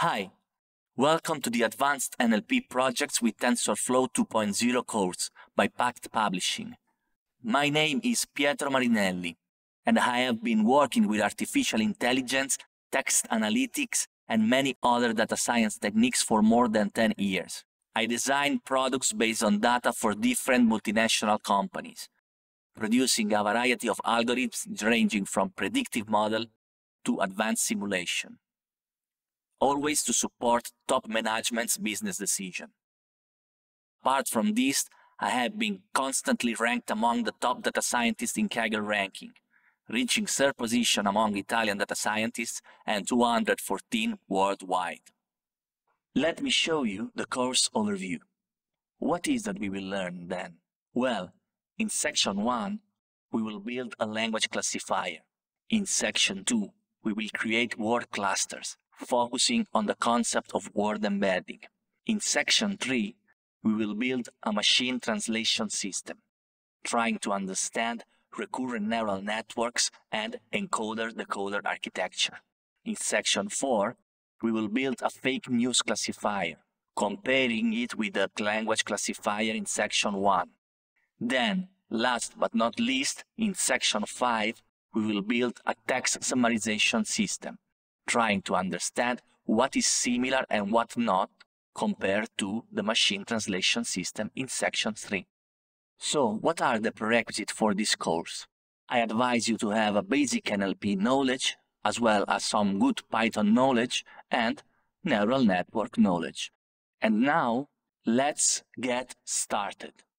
Hi, welcome to the Advanced NLP Projects with TensorFlow 2.0 course by Pact Publishing. My name is Pietro Marinelli, and I have been working with artificial intelligence, text analytics, and many other data science techniques for more than 10 years. I design products based on data for different multinational companies, producing a variety of algorithms ranging from predictive model to advanced simulation, always to support top management's business decision. Apart from this, I have been constantly ranked among the top data scientists in Kaggle ranking, reaching third position among Italian data scientists and 214 worldwide. Let me show you the course overview. What is that we will learn then? Well, in section 1, we will build a language classifier. In section 2, we will create word clusters, focusing on the concept of word embedding. In section 3, we will build a machine translation system, trying to understand recurrent neural networks and encoder-decoder architecture. In section 4, we will build a fake news classifier, comparing it with the language classifier in section 1. Then, last but not least, in section 5, we will build a text summarization system, trying to understand what is similar and what not compared to the machine translation system in section 3. So, what are the prerequisites for this course? I advise you to have a basic NLP knowledge, as well as some good Python knowledge and neural network knowledge. And now, let's get started.